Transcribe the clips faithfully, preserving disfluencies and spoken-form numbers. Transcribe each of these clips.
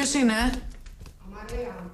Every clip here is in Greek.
Ποιος είναι? Μαρία.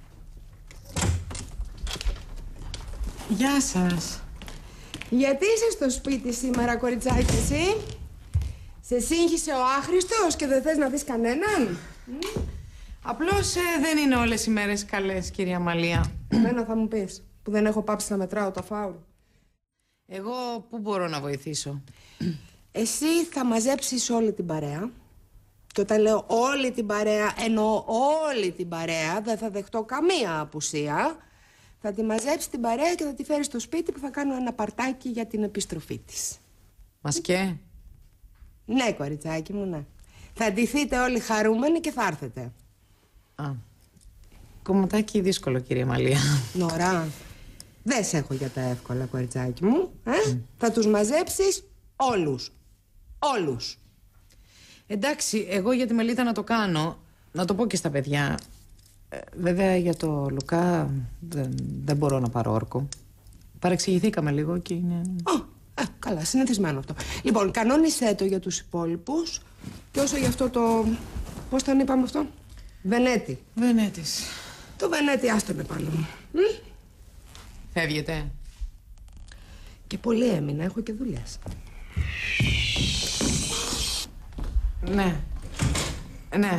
Γεια σας. Γιατί είσαι στο σπίτι σήμερα, κοριτσάκι, εσύ? Σε σύγχυσε ο άχρηστος και δεν θες να δεις κανέναν? Mm. Απλώς ε, δεν είναι όλες οι μέρες καλές, κυρία Μαλία. Εμένα θα μου πεις, που δεν έχω πάψει να μετράω τα φάουλ. Εγώ πού μπορώ να βοηθήσω? Εσύ θα μαζέψεις όλη την παρέα. Και όταν λέω όλη την παρέα, εννοώ όλη την παρέα, δεν θα δεχτώ καμία απουσία. Θα τη μαζέψεις την παρέα και θα τη φέρεις στο σπίτι που θα κάνω ένα παρτάκι για την επιστροφή της. Μας και? Ναι, κοριτσάκι μου, ναι. Θα ντυθείτε όλοι χαρούμενοι και θα έρθετε. Α, κομματάκι δύσκολο, κυρία Μαλία. Νωρά, δεν σε έχω για τα εύκολα, κοριτσάκι μου. Ε? Mm. Θα τους μαζέψεις όλους. Όλους. Εντάξει, εγώ για τη Μελίτα να το κάνω, να το πω και στα παιδιά. Ε, βέβαια για το Λουκά δεν, δεν μπορώ να πάρω όρκο. Παρεξηγηθήκαμε λίγο και είναι... Oh, ε, καλά, συνηθισμένο αυτό. Λοιπόν, κανόνισέ το για τους υπόλοιπους. Και όσο για αυτό το... πώς τον είπαμε αυτό? Βενέτη. Βενέτης. Το Βενέτη άστον επάνω μου. Mm? Φεύγετε? Και πολύ έμεινα, έχω και δουλειές. Ναι. Ναι.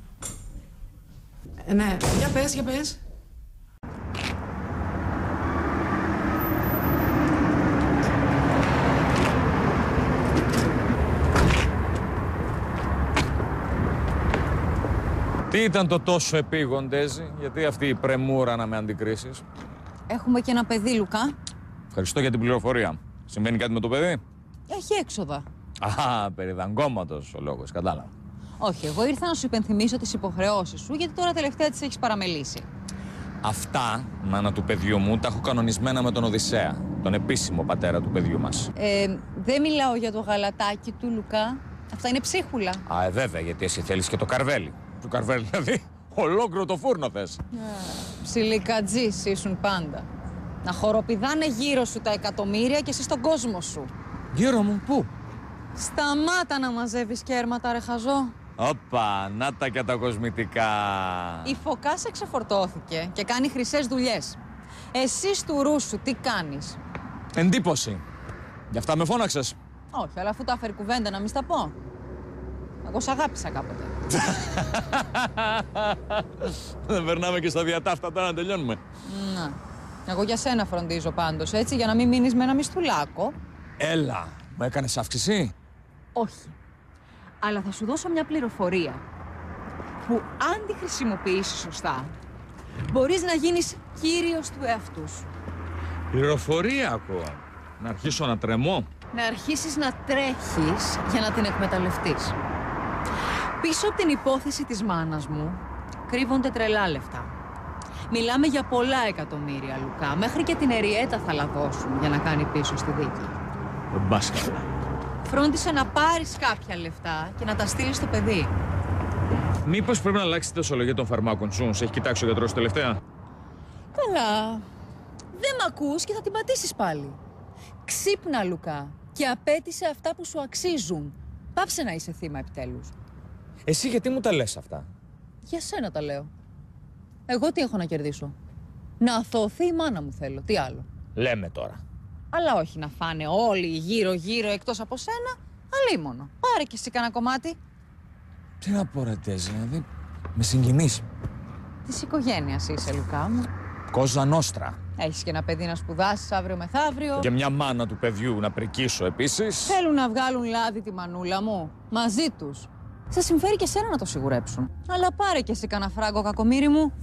Ναι. Για πες, για πες. Τι ήταν το τόσο επίγον, Ντέζη, γιατί αυτή η πρεμούρα να με αντικρίσεις? Έχουμε και ένα παιδί, Λουκά. Ευχαριστώ για την πληροφορία. Συμβαίνει κάτι με το παιδί? Έχει έξοδα. Α, περί δαγκώματος ο λόγος, κατάλαβα. Όχι, εγώ ήρθα να σου υπενθυμίσω τις υποχρεώσεις σου, γιατί τώρα τελευταία τις έχεις παραμελήσει. Αυτά, μάνα του παιδιού μου, τα έχω κανονισμένα με τον Οδυσσέα, τον επίσημο πατέρα του παιδιού μας. Ε, δεν μιλάω για το γαλατάκι του, Λουκά. Αυτά είναι ψίχουλα. Α, ε, βέβαια, γιατί εσύ θέλεις και το καρβέλι. Το καρβέλι, δηλαδή, ολόκληρο το φούρνο θες. Ψιλικατζής ήσουν πάντα. Να χοροπηδάνε γύρω σου τα εκατομμύρια και εσύ στον κόσμο σου. Γύρω μου, πού? Σταμάτα να μαζεύεις κέρματα, ρε χαζό. Όπα, να τα και τα κοσμητικά. Η Φωκά σε ξεφορτώθηκε και κάνει χρυσές δουλειές. Εσύ του ρούσου τι κάνεις? Εντύπωση. Γι' αυτά με φώναξες. Όχι, αλλά αφού τα έφερε κουβέντα να μη στα πω. Εγώ σ' αγάπησα κάποτε. Δεν περνάμε και στα διατάφτα τώρα να τελειώνουμε. Να. Εγώ για σένα φροντίζω πάντως, έτσι, για να μην μείνεις με ένα μισθουλάκο. Έλα, μου έκανες αύξηση? Όχι. Αλλά θα σου δώσω μια πληροφορία που αν τη χρησιμοποιήσεις σωστά, μπορείς να γίνεις κύριος του εαυτού σου. Πληροφορία ακούω. Να αρχίσω να τρεμώ. Να αρχίσεις να τρέχεις για να την εκμεταλλευτείς. Πίσω από την υπόθεση της μάνας μου κρύβονται τρελά λεφτά. Μιλάμε για πολλά εκατομμύρια, Λουκά. Μέχρι και την Εριέτα θα λαδώσουν για να κάνει πίσω στη δίκη. Μπάσκαλα. Φρόντισε να πάρεις κάποια λεφτά και να τα στείλεις στο παιδί. Μήπως πρέπει να αλλάξει τη δοσολογία των φαρμάκων σου? Σε έχει κοιτάξει ο γιατρός τελευταία? Καλά. Δεν μ' ακούς και θα την πατήσεις πάλι. Ξύπνα, Λουκά, και απέτησε αυτά που σου αξίζουν. Πάψε να είσαι θύμα επιτέλους. Εσύ γιατί μου τα λες αυτά? Για σένα τα λέω. Εγώ τι έχω να κερδίσω? Να αθωωωθεί η μάνα μου θέλω, τι άλλο? Λέμε τώρα. Αλλά όχι να φάνε όλοι γύρω-γύρω εκτός από σένα, αλίμονο. Πάρε κι εσύ κανένα κομμάτι. Τι να πω ρε Τέζη, δηλαδή με συγκινείς. Της οικογένειας είσαι, Λουκά μου. Κόζα Νόστρα. Έχεις και ένα παιδί να σπουδάσεις αύριο μεθαύριο. Και μια μάνα του παιδιού να πρικίσω επίσης. Θέλουν να βγάλουν λάδι τη μανούλα μου. Μαζί τους. Σε συμφέρει και σένα να το σιγουρέψουν. Αλλά πάρε κι εσύ κανένα φράγκο, κακομοίρη μου.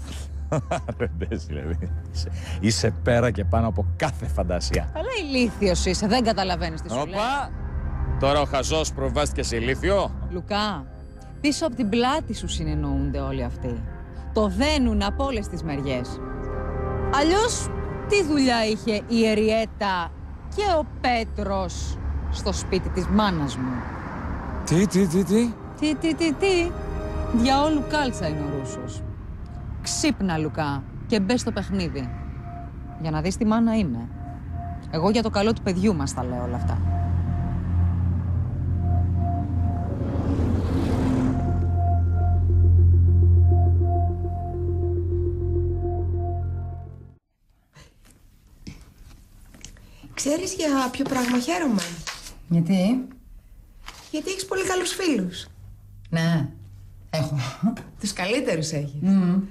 Ρε Τέζη, δηλαδή. Είσαι, είσαι πέρα και πάνω από κάθε φαντασία. Αλλά ηλίθιος είσαι, δεν καταλαβαίνεις τι σου λέω. Όπα! Τώρα ο χαζός προβάστηκε σε ηλίθιο. Λουκά, πίσω από την πλάτη σου συνεννοούνται όλοι αυτοί. Το δένουν από όλες τις μεριές. Αλλιώς, τι δουλειά είχε η Εριέτα και ο Πέτρος στο σπίτι της μάνας μου? Τι, τι, τι, τι. Τι, τι, τι, τι. Διαόλου κάλτσα είναι ο Ρούσος. Ξύπνα, Λουκά, και μπες στο παιχνίδι. Για να δεις τι μάνα είναι. Εγώ για το καλό του παιδιού μας τα λέω όλα αυτά. Ξέρεις για ποιο πράγμα χαίρομαι? Γιατί? Γιατί έχεις πολύ καλούς φίλους. Ναι, έχω. Τους καλύτερους έχεις. Mm.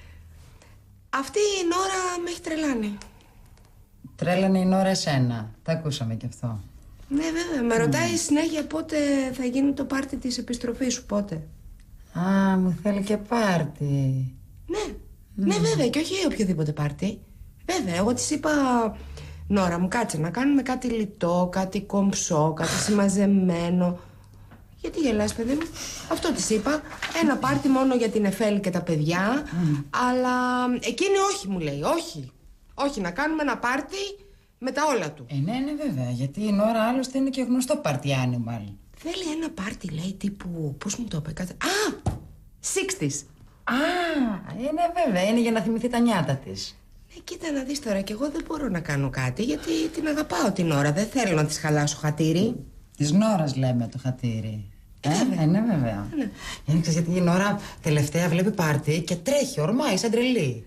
Αυτή η Νόρα με έχει τρελάνει. Τρέλανε η Νόρα εσένα. Τα ακούσαμε κι αυτό. Ναι, βέβαια. Με ρωτάει συνέχεια πότε θα γίνει το πάρτι της επιστροφής σου, πότε. Α, μου θέλει και πάρτι. Ναι, mm. ναι βέβαια, και όχι οποιοδήποτε πάρτι. Βέβαια, εγώ της είπα, Νόρα μου, κάτσε να κάνουμε κάτι λιτό, κάτι κομψό, κάτι συμμαζεμένο. Γιατί γελάς, παιδί μου? Αυτό της είπα. Ένα πάρτι μόνο για την Εφέλ και τα παιδιά. Mm. Αλλά εκείνη όχι, μου λέει, όχι. Όχι, να κάνουμε ένα πάρτι με τα όλα του. Ε, ναι, ναι, βέβαια. Γιατί η Νόρα άλλωστε είναι και γνωστό πάρτι animal. Θέλει ένα πάρτι, λέει, τύπου. Πώς μου το είπε, κάτι. Α! εξήντα. Α, ε, ναι, βέβαια. Είναι για να θυμηθεί τα νιάτα της. Ναι, κοίτα να δεις τώρα, κι εγώ δεν μπορώ να κάνω κάτι γιατί την αγαπάω την Νόρα. Δεν θέλω να της χαλάσω χατήρι. Της Νόρας λέμε το χατήρι. Ε, ε, ναι, βέβαια. Ναι. Είναι, ξέρεις, γιατί η Νόρα τελευταία βλέπει πάρτι και τρέχει, ορμάει σαν τρελή.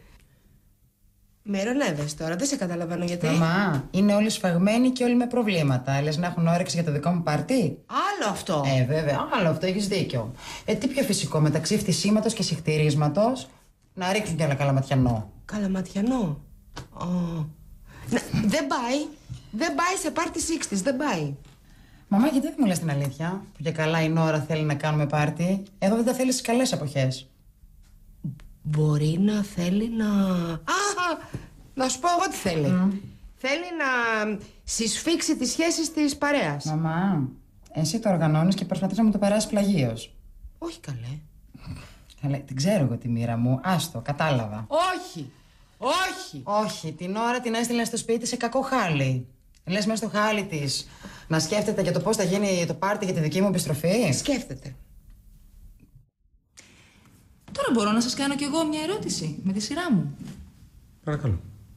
Με ειρωνεύες τώρα, δεν σε καταλαβαίνω γιατί. Μαμά, είναι όλοι σφαγμένοι και όλοι με προβλήματα. Λες να έχουν όρεξη για το δικό μου πάρτι? Άλλο αυτό. Ε, βέβαια, άλλο αυτό, έχεις δίκιο. Ε, τι πιο φυσικό μεταξύ φτισήματος και συχτηρίσματος? Να ρίξουν κι άλλα καλαματιανό. Καλαματιανό. Oh. Να, δεν πάει. Δεν πάει σε πάρτι εξήντα, δεν πάει. Μαμά, γιατί δεν μου λες την αλήθεια? Που για καλά η Νόρα θέλει να κάνουμε πάρτι. Εδώ δεν τα θέλει στις καλές εποχές. Μπορεί να θέλει να... Α, να σου πω εγώ τι θέλει. Mm. Θέλει να συσφίξει τις σχέσεις της παρέας. Μαμά, εσύ το οργανώνεις και προσπαθείς να μου το περάσεις πλαγίως. Όχι καλέ. Καλέ, την ξέρω εγώ τη μοίρα μου. Άστο, κατάλαβα. Όχι, όχι. Όχι, την ώρα την έστειλε στο σπίτι σε κακό χάλι. Λες μέσα στο χάλι της να σκέφτεται για το πώς θα γίνει το πάρτι για τη δική μου επιστροφή. Σκέφτεται. Τώρα μπορώ να σας κάνω κι εγώ μια ερώτηση με τη σειρά μου. Παρακαλώ.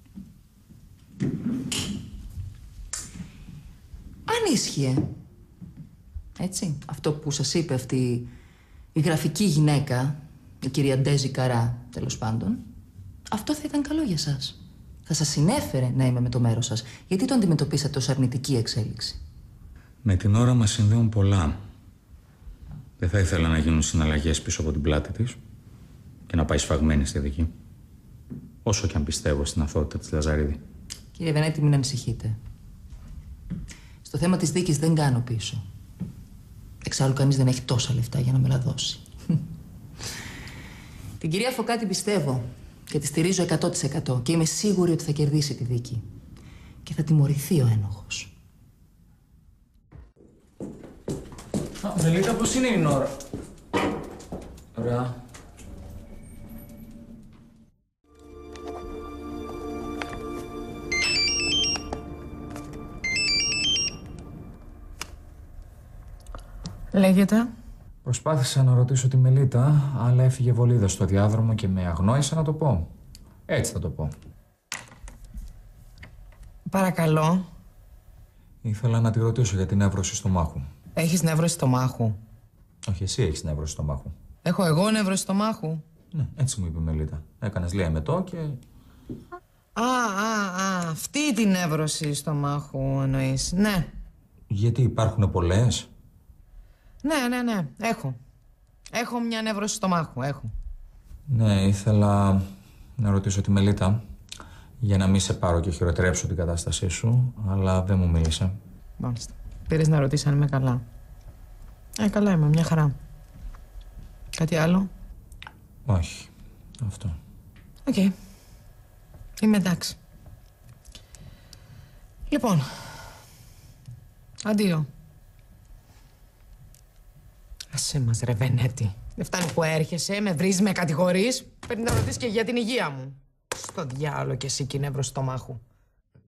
Αν ίσχυε, έτσι, αυτό που σας είπε αυτή η γραφική γυναίκα, η κυρία Ντέζη Καρά, τέλος πάντων, αυτό θα ήταν καλό για σας. Θα σας συνέφερε να είμαι με το μέρος σας. Γιατί το αντιμετωπίσατε ως αρνητική εξέλιξη? Με την ώρα μας συνδέουν πολλά. Δεν θα ήθελα να γίνουν συναλλαγές πίσω από την πλάτη της και να πάει σφαγμένη στη δική. Όσο και αν πιστεύω στην αθωότητα της Λαζαρίδη. Κύριε Βενέτη, μην ανησυχείτε. Στο θέμα της δίκης δεν κάνω πίσω. Εξάλλου κανείς δεν έχει τόσα λεφτά για να με λαδώσει. Την κυρία Φωκάτη πιστεύω και τη στηρίζω εκατό τοις εκατό και είμαι σίγουρη ότι θα κερδίσει τη δίκη. Και θα τιμωρηθεί ο ένοχος. Μελίτα, πώς είναι η Νόρα? Ωραία. Λέγεται. Προσπάθησα να ρωτήσω τη Μελίτα, αλλά έφυγε βολίδα στο διάδρομο και με αγνόησε να το πω. Έτσι θα το πω. Παρακαλώ. Ήθελα να τη ρωτήσω για την νεύρωση στομάχου. Έχεις νεύρωση στομάχου? Όχι, εσύ έχεις νεύρωση στομάχου. Έχω εγώ νεύρωση στομάχου? Ναι, έτσι μου είπε η Μελίτα. Έκανες λέει μετό και... Α, α, α, αυτή την νεύρωση στομάχου εννοείς, ναι. Γιατί υπάρχουν πολλές? Ναι, ναι, ναι, έχω. Έχω μια νεύρωση στομάχου, έχω. Ναι, ήθελα να ρωτήσω τη Μελίτα για να μην σε πάρω και χειροτερέψω την κατάστασή σου, αλλά δεν μου μίλησε. Μάλιστα. Πήρες να ρωτήσεις αν είμαι καλά. Ε, καλά είμαι, μια χαρά. Κάτι άλλο? Όχι, αυτό. Οκ. Okay. Είμαι εντάξει. Λοιπόν, αντίο. Άσε μας ρε Βενέτη. Δεν φτάνει που έρχεσαι, με βρίζεις, με κατηγορείς. Πρέπει να ρωτήσεις και για την υγεία μου. Στο διάολο κι εσύ και η νεύρωση στομάχου.